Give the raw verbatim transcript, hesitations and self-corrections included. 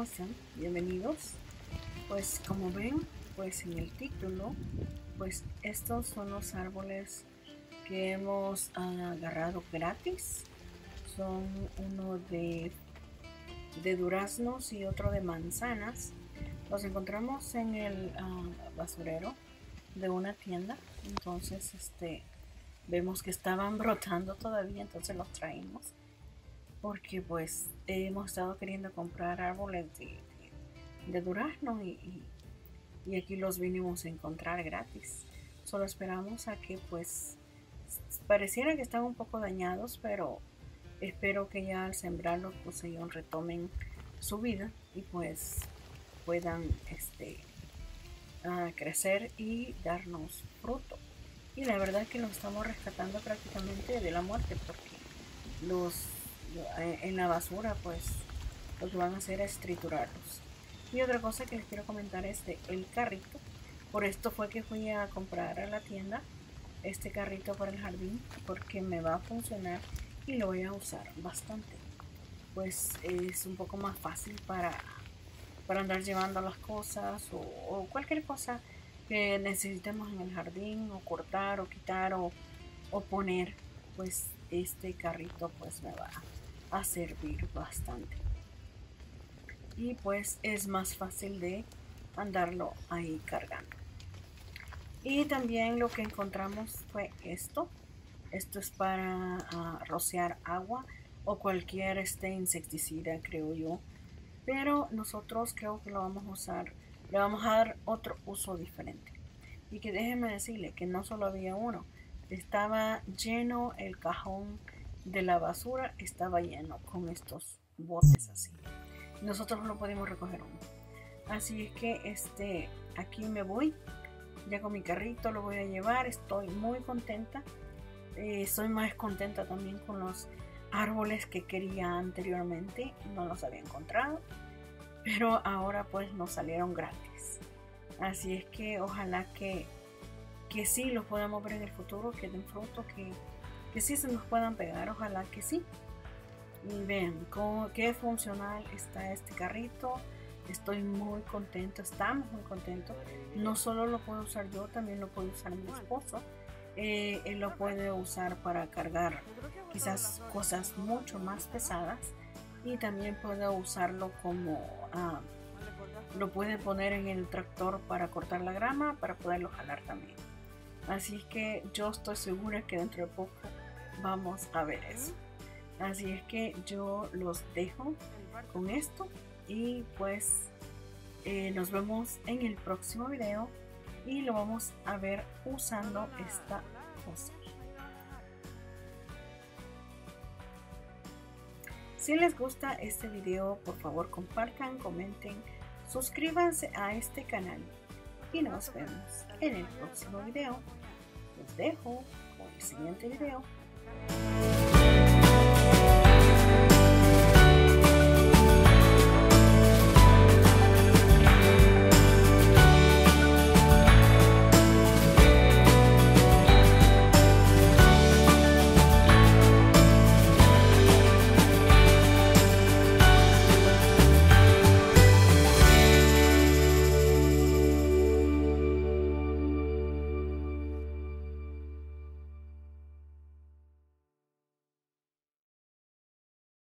están? Bienvenidos. Pues como ven, pues en el título, pues estos son los árboles que hemos uh, agarrado gratis. Son uno de, de duraznos y otro de manzanas. Los encontramos en el uh, basurero de una tienda. Entonces este vemos que estaban brotando todavía, entonces los traímos. Porque pues hemos estado queriendo comprar árboles de, de, de durazno y, y, y aquí los vinimos a encontrar gratis. Solo esperamos a que pues pareciera que están un poco dañados, pero espero que ya al sembrarlos pues ellos retomen su vida y pues puedan este uh, crecer y darnos fruto. Y la verdad es que los estamos rescatando prácticamente de la muerte, porque los en la basura pues lo que van a hacer es triturarlos. Y otra cosa que les quiero comentar es de el carrito. Por esto fue que fui a comprar a la tienda este carrito para el jardín, porque me va a funcionar y lo voy a usar bastante. Pues es un poco más fácil para, para andar llevando las cosas o, o cualquier cosa que necesitemos en el jardín, o cortar o quitar o, o poner. Pues este carrito pues me va a servir bastante y pues es más fácil de andarlo ahí cargando. Y también lo que encontramos fue esto. Esto es para uh, rociar agua o cualquier este insecticida, creo yo, pero nosotros creo que lo vamos a usar, le vamos a dar otro uso diferente. Y que déjenme decirle que no solo había uno, estaba lleno el cajón de la basura, estaba lleno con estos botes así. Nosotros no podemos recoger uno. Así es que este, aquí me voy, ya con mi carrito lo voy a llevar. Estoy muy contenta. Eh, estoy más contenta también con los árboles que quería anteriormente. No los había encontrado, pero ahora pues nos salieron gratis. Así es que ojalá que que sí los podamos ver en el futuro, que den fruto, que, que sí se nos puedan pegar, ojalá que sí. Y vean cómo, qué funcional está este carrito. Estoy muy contento, estamos muy contentos. No solo lo puedo usar yo, también lo puede usar mi esposo. Eh, él lo puede usar para cargar quizás cosas mucho más pesadas, y también puede usarlo como uh, lo puede poner en el tractor para cortar la grama, para poderlo jalar también. Así que yo estoy segura que dentro de poco vamos a ver eso. Así es que yo los dejo con esto y pues eh, nos vemos en el próximo video y lo vamos a ver usando esta cosa. Si les gusta este video, por favor compartan, comenten, suscríbanse a este canal y nos vemos en el próximo video. Los dejo con el siguiente video.